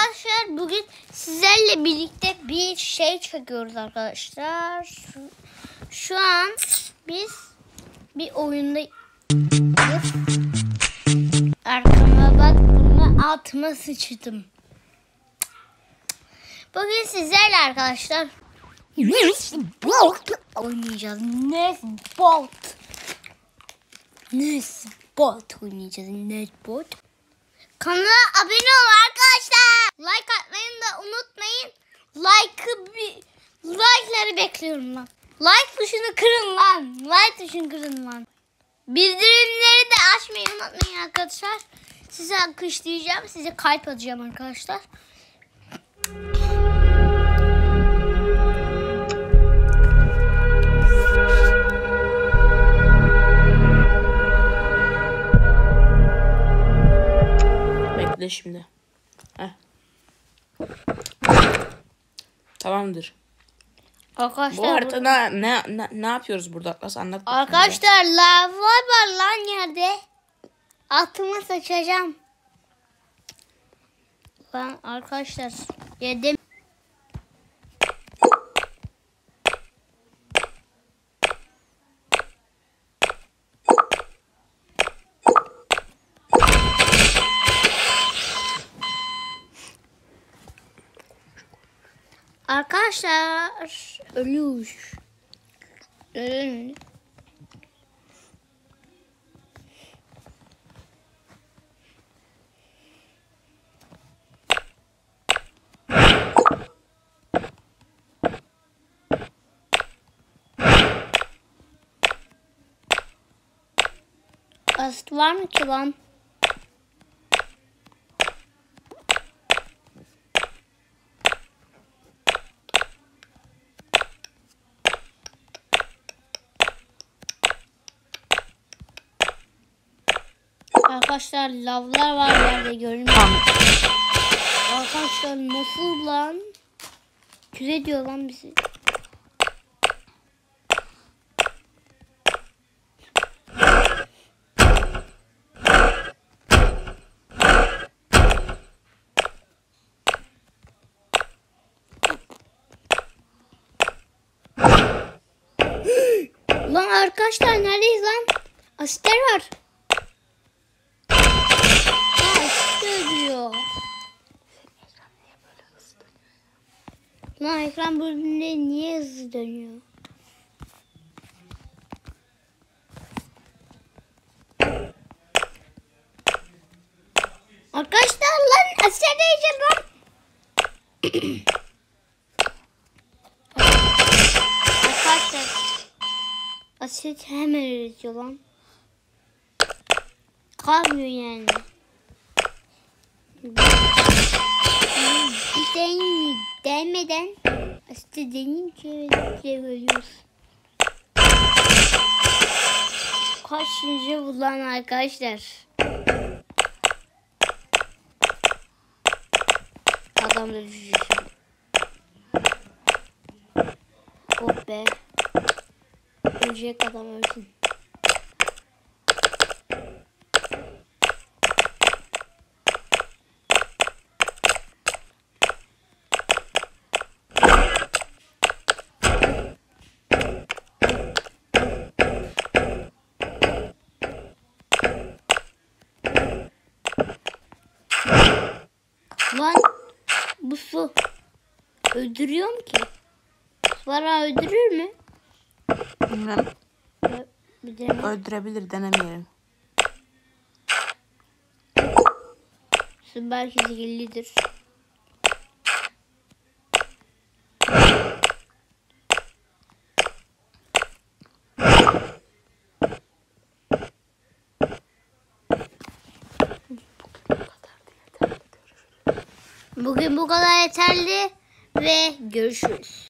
arkadaşlar, bugün sizlerle birlikte bir şey çekiyoruz arkadaşlar. Şu an biz bir oyundayız. Arkama bak, bunu altıma sıçtım. Bugün sizlerle arkadaşlar oynayacağız. Nesbot oynayacağız. Nesbot. Kanala abone olun arkadaşlar. Like atmayı da unutmayın. Like'ları bekliyorum lan. Like tuşunu kırın lan. Like tuşunu kırın lan. Bildirimleri de açmayı unutmayın arkadaşlar. Size alkışlayacağım. Size kalp atacağım arkadaşlar. Bekle şimdi. Heh. Tamamdır. Arkadaşlar, bu haritada ne yapıyoruz burada? Nasıl anlat? Arkadaşlar lav var lan yerde. Altıma saçacağım. Lan arkadaşlar yedim. Arkadaşlar ölüyor. Asit var mı ki lan? Arkadaşlar lavlar var yerde, görünüyor. Arkadaşlar nasıl lan? Küre diyor lan bizi. Lan arkadaşlar neredeyiz lan? Asitler var. Lan ekran bölümünde niye hızlı dönüyor? Arkadaşlar lan aşağı değeceğim lan. Arkadaşlar asit hemen üretiyor lan. Kalmıyor yani. Denmeden aslında deneyince ölüyoruz. Kaçıncı bulan arkadaşlar? Adam da düşecek. Oh be. Ölecek adam, ölsün. Lan bu su öldürüyor mu ki? Bana öldürür mü? Bilmem. Öldürebilir, denemeyelim. Su belki zehirlidir. Bugün bu kadar yeterli ve görüşürüz.